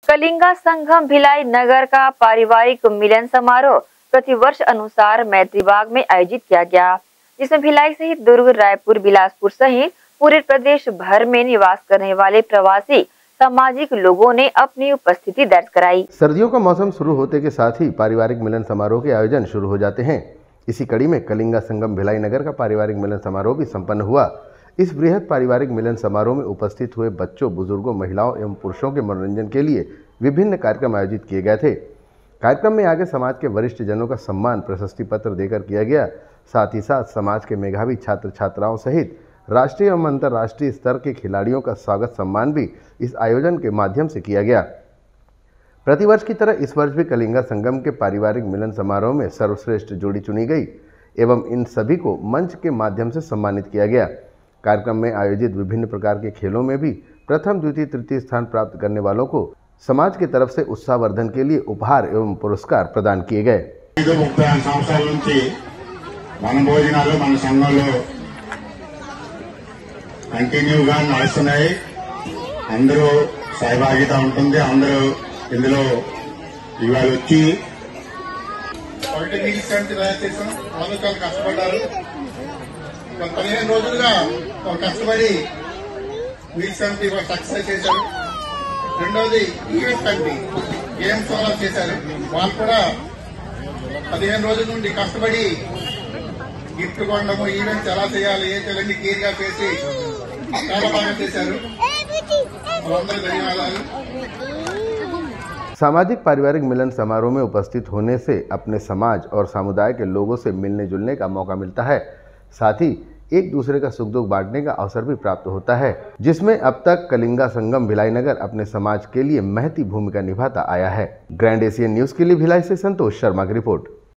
कलिंगा संगम भिलाई नगर का पारिवारिक मिलन समारोह प्रतिवर्ष अनुसार मैत्री बाग में आयोजित किया गया, जिसमें भिलाई सहित दुर्ग, रायपुर, बिलासपुर सहित पूरे प्रदेश भर में निवास करने वाले प्रवासी सामाजिक लोगों ने अपनी उपस्थिति दर्ज कराई। सर्दियों का मौसम शुरू होते के साथ ही पारिवारिक मिलन समारोह के आयोजन शुरू हो जाते हैं। इसी कड़ी में कलिंगा संगम भिलाई नगर का पारिवारिक मिलन समारोह भी संपन्न हुआ। इस बृहद पारिवारिक मिलन समारोह में उपस्थित हुए बच्चों, बुजुर्गों, महिलाओं एवं पुरुषों के मनोरंजन के लिए विभिन्न कार्यक्रम आयोजित किए गए थे। कार्यक्रम में आगे समाज के वरिष्ठ जनों का सम्मान प्रशस्ति पत्र देकर किया गया। साथ ही साथ समाज के मेधावी छात्र छात्राओं सहित राष्ट्रीय एवं अंतर्राष्ट्रीय स्तर के खिलाड़ियों का स्वागत सम्मान भी इस आयोजन के माध्यम से किया गया। प्रतिवर्ष की तरह इस वर्ष भी कलिंगा संगम के पारिवारिक मिलन समारोह में सर्वश्रेष्ठ जोड़ी चुनी गई एवं इन सभी को मंच के माध्यम से सम्मानित किया गया। कार्यक्रम में आयोजित विभिन्न प्रकार के खेलों में भी प्रथम, द्वितीय, तृतीय स्थान प्राप्त करने वालों को समाज की तरफ से उत्साहवर्धन के लिए उपहार एवं पुरस्कार प्रदान किए गए। కంటిన్యూగా నడుస్తున్నాయి। అందరూ సహభాగిత ఉంటుంది। అందరూ ఇందులో ఇవాళ వచ్చి నీటి శాంతి తయారు చేసాం। వాళ్ళు చాలా కష్టపడ్డారు। 15 రోజులుగా కష్టపడి నీటి శాంతి సక్సెస్ చేశారు। రెండవది ఈవెంట్ కమిటీ గేమ్స్ చేశారు। వాళ్ళు కూడా 15 రోజుల నుండి కష్టపడి గిఫ్ట్ కొనడము, ఈవెంట్స్ ఎలా చేయాలి, ఏ చేయాలని క్లియర్ గా చేసి చాలా బాగా చేశారు। వాళ్ళందరూ ధన్యవాదాలు। सामाजिक पारिवारिक मिलन समारोह में उपस्थित होने से अपने समाज और समुदाय के लोगों से मिलने जुलने का मौका मिलता है। साथ ही एक दूसरे का सुख दुख बांटने का अवसर भी प्राप्त होता है, जिसमें अब तक कलिंगा संगम भिलाई नगर अपने समाज के लिए महती भूमिका निभाता आया है। ग्रैंड एशियन न्यूज के लिए भिलाई से संतोष शर्मा की रिपोर्ट।